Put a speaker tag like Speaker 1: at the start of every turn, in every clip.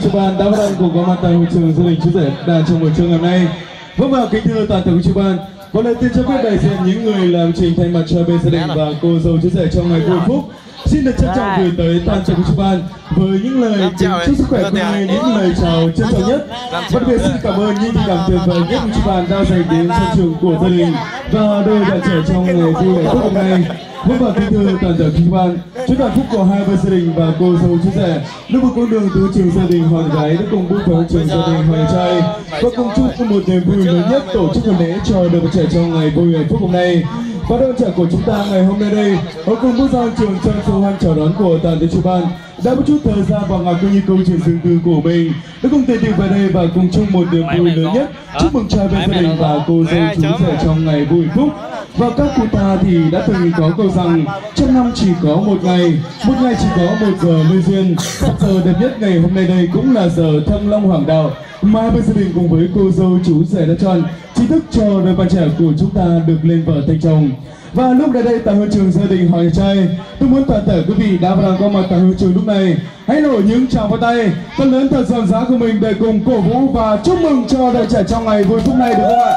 Speaker 1: chúc ban đã và đang cùng có mặt tại hội trường gia đình chú rể đang trong buổi trưa ngày hôm nay. Vâng, và kính thưa toàn thể quý chú ban, có lời tiên cho phép đại diện những người làm trình thay mặt cho bên gia đình và cô dâu chú rể trong ngày vui phúc xin được trân trọng gửi tới toàn thể quý chú ban với những lời chúc sức khỏe cũng như những lời chào trân trọng nhất. Và đặc biệt xin cảm ơn những tình cảm tuyệt vời nhất quý chú ban đã dành đến sân trường của gia đình và đôi bạn trẻ trong ngày vui hạnh phúc hôm nay. Vâng, và kính thưa toàn thể quý ban, chúc hạnh phúc của hai bên gia đình và cô dâu chú rể lúc một con đường từ trường gia đình hoàng gái đã cùng bước vào trường gia đình hoàng trai và cùng chúc một niềm vui lớn nhất tổ chức hôn lễ cho đôi bạn trẻ trong ngày vui hạnh phúc hôm nay. Và đôi bạn trẻ của chúng ta ngày hôm nay đây ở cùng bước ra trường trong số hoan chào đón của toàn thể chú ban đã một chút thời gian và ngạc như câu chuyện riêng tư của mình đã cùng tề tiệu về đây và cùng chung một niềm vui lớn nhất chúc mừng trai bên gia đình và cô dâu chú rể trong ngày vui hạnh phúc. Và các cụ ta thì đã từng có câu rằng trong năm chỉ có một ngày chỉ có một giờ lưu duyên. Giờ đẹp nhất ngày hôm nay đây cũng là giờ thăng long hoàng đạo mà bên gia đình cùng với cô dâu chú rể đã chọn chính thức cho đôi bạn trẻ của chúng ta được lên vợ thành chồng. Và lúc này đây tại hội trường gia đình hoàng trai, tôi muốn toàn thể quý vị đã và đang có mặt tại hội trường lúc này hãy nổ những tràng pháo tay thật lớn thật rộn rã của mình để cùng cổ vũ và chúc mừng cho đôi trẻ trong ngày vui phúc này, được không ạ?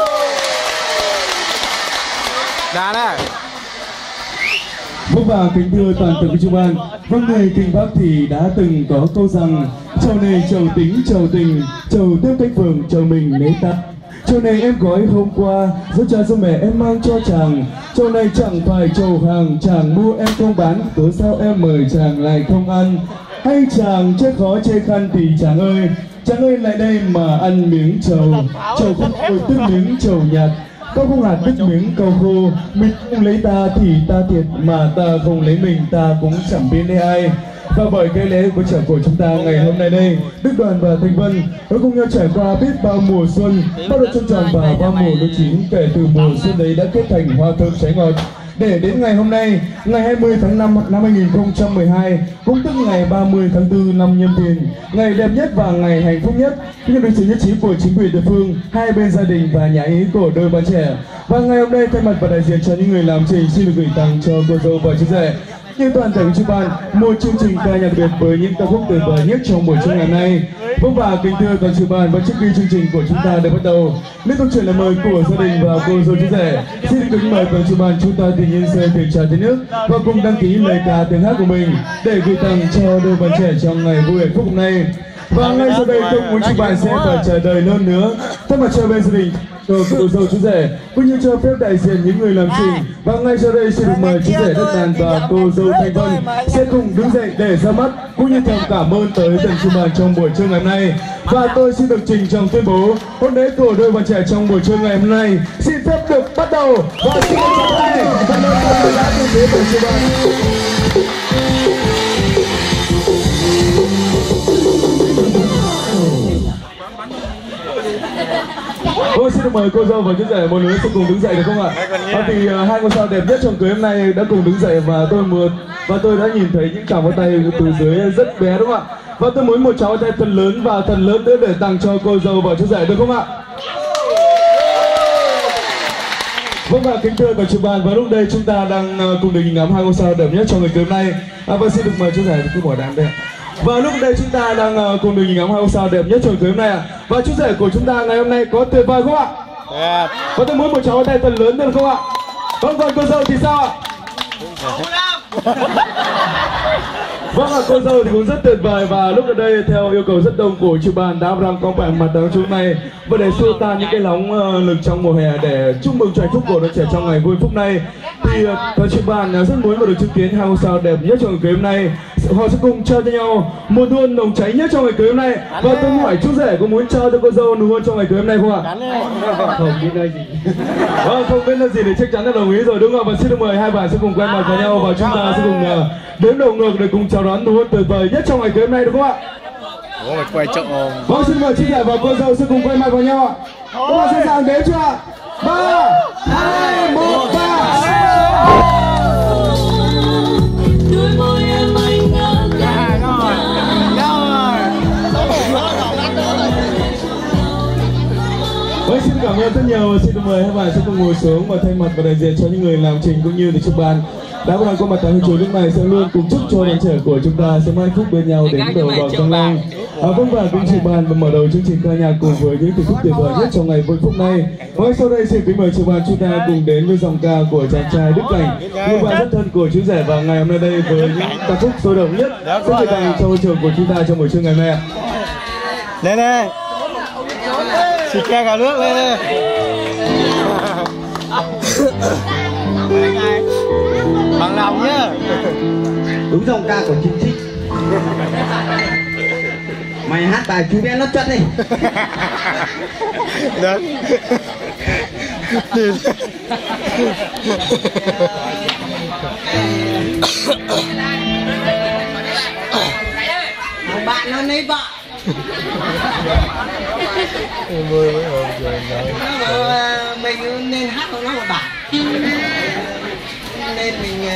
Speaker 2: Đã đấy.
Speaker 1: Vâng, và kính thưa toàn thể quý chú ban, vâng, người kinh Bắc thì đã từng có câu rằng trầu này trầu tính trầu tình, trầu tiếp cánh phường trầu mình lấy ta. Trầu này em gói hôm qua, dấu cha dấu mẹ em mang cho chàng. Trầu này chẳng phải trầu hàng, chàng mua em không bán, cớ sao em mời chàng lại không ăn. Hay chàng chê khó chê khăn thì chàng ơi lại đây mà ăn miếng trầu. Trầu không ôi tức miếng trầu nhạt, câu không hạt đứt miếng câu khô. Mình không lấy ta thì ta thiệt, mà ta không lấy mình ta cũng chẳng biết lấy ai. Và bởi cái lễ của chợ của chúng ta ngày hôm nay đây, Đức Đoàn và Thanh Vân đã cùng nhau trải qua biết bao mùa xuân, bao độ trăng tròn và bao mùa lúa chín, kể từ mùa xuân đấy đã kết thành hoa thơm trái ngọt. Để đến ngày hôm nay, ngày 20 tháng 5 năm 2012, cũng tức ngày 30 tháng 4 năm Nhâm Thìn, ngày đẹp nhất và ngày hạnh phúc nhất, nhưng được sự nhất trí của chính quyền địa phương, hai bên gia đình và nhà ý của đôi bạn trẻ. Và ngày hôm nay thay mặt và đại diện cho những người làm trình xin được gửi tặng cho cô dâu và chú rể như toàn thể chú ban một chương trình ca nhạc biệt với những ca khúc tuyệt vời nhất trong buổi trưa ngày hôm nay. Vâng, và kính thưa toàn chú ban, và trước khi chương trình của chúng ta được bắt đầu, liên tục chuyển lời mời của gia đình và cô dâu chú rể xin được kính mời toàn chú ban chúng ta tự nhiên sẽ thuyền trà tới nước và cùng đăng ký lời ca tiếng hát của mình để gửi tặng cho đôi bạn trẻ trong ngày vui hạnh phúc hôm nay. Và ngay sau đây tôi muốn chú bạn sẽ phải chờ đợi hơn nữa thay mặt cho bên gia đình cho cô dâu chú rể cũng như cho phép đại diện những người làm trình. Và ngay sau đây xin được mời chú rể Đất Đàn và cô dâu Thanh Vân sẽ cùng đứng dậy để ra mắt cũng như thầm cảm ơn tới tận chú bàn trong buổi trưa ngày hôm nay. Và tôi xin được trình trọng tuyên bố hôn lễ của đôi bạn trẻ trong buổi trưa ngày hôm nay xin phép được bắt đầu. Và xin chào tay cảm ơn các bạn đã đến với buổi trưa bàn. Tôi xin được mời cô dâu và chú rể một lần sẽ cùng đứng dậy được không ạ? Thì hai ngôi sao đẹp nhất trong cưới hôm nay đã cùng đứng dậy và tôi đã nhìn thấy những tràng pháo tay từ dưới rất bé, đúng không ạ? Và tôi muốn một tràng pháo tay thật lớn và thật lớn nữa để tặng cho cô dâu và chú rể, được không ạ? Vâng, và kính thưa các chú ban, và lúc đây chúng ta đang cùng được nhìn ngắm hai ngôi sao đẹp nhất trong ngày cưới hôm nay. Và xin được mời chú rể cứ bỏ đàn đây. Và lúc đây chúng ta đang cùng được nhìn ngắm hai ngôi sao đẹp nhất trong cưới hôm nay ạ. Và chú rể của chúng ta ngày hôm nay có tuyệt vời không ạ? Và tôi muốn một tràng pháo tay thật lớn được không ạ? Vâng, còn cô dâu thì sao ạ? Vâng ạ, cô dâu thì cũng rất tuyệt vời. Và lúc ở đây theo yêu cầu rất đông của chú ban đã đang có mặt tại chỗ này và để xua tan những cái nóng lực trong mùa hè để chúc mừng cho hạnh phúc của đôi trẻ trong ngày vui phúc này, thì các chú ban rất muốn được chứng kiến hai ngôi sao đẹp nhất trong ngày cưới hôm nay. Họ sẽ cùng trao cho nhau một nụ hôn nồng cháy nhất trong ngày cưới hôm nay. Và tôi hỏi chú rể có muốn trao cho cô dâu nụ hôn trong ngày cưới hôm nay không ạ? Không biết là gì. Vâng, không biết là gì thì chắc chắn là đồng ý rồi, đúng không ạ? Và xin được mời hai bạn sẽ cùng quen mặt với nhau và chúng ta sẽ cùng đếm đầu ngược để cùng chào đón nụ hôn tuyệt vời nhất trong ngày cưới hôm nay, đúng không ạ?
Speaker 2: Quay chậm.
Speaker 1: Vâng, xin mời chú rể và cô dâu sẽ cùng quen mặt vào nhau ạ. Các bạn sẵn sàng đếm chưa ạ? 3, 2, 1 và Vâng, xin cảm ơn rất nhiều. Xin mời hai bạn sẽ cùng ngồi xuống và thay mặt và đại diện cho những người làm trình cũng như để chúc ban đã có mặt tại hiện trường lúc này sẽ luôn cùng chúc cho đoàn trẻ của chúng ta sớm hạnh phúc bên nhau đến đầu vào trong lòng. Vâng, và cũng chị bàn và mở đầu chương trình ca nhạc cùng với những tình khúc tuyệt vời nhất trong ngày vui phúc này. Ngay sau đây xin kính mời chị bàn chúng ta cùng đến với dòng ca của chàng trai Đức Cảnh, người bạn rất thân của chú rể, và ngày hôm nay đây với những ca khúc sôi động nhất sẽ trở thành trong hội trường của chúng ta trong buổi trưa ngày mẹ.
Speaker 2: Lên đây, xịt ke cả nước lên đây. Bằng lòng nhá.
Speaker 3: Đúng dòng ca của Trinh Trích. Mày hát bài chú bé lót chất đi.
Speaker 2: Đấy.
Speaker 3: Bạn nó lấy vợ. Mình nên hát của nó một bản. Nên mình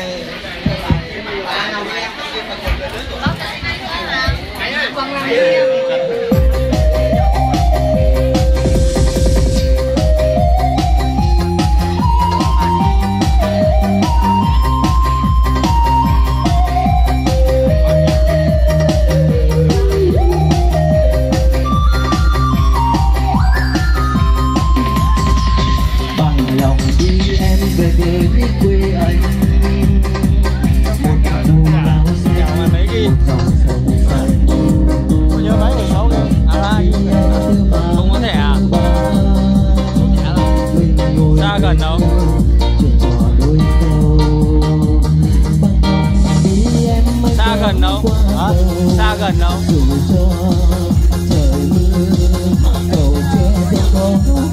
Speaker 2: gần đâu? Xa gần đâu? Hả? Xa gần đâu?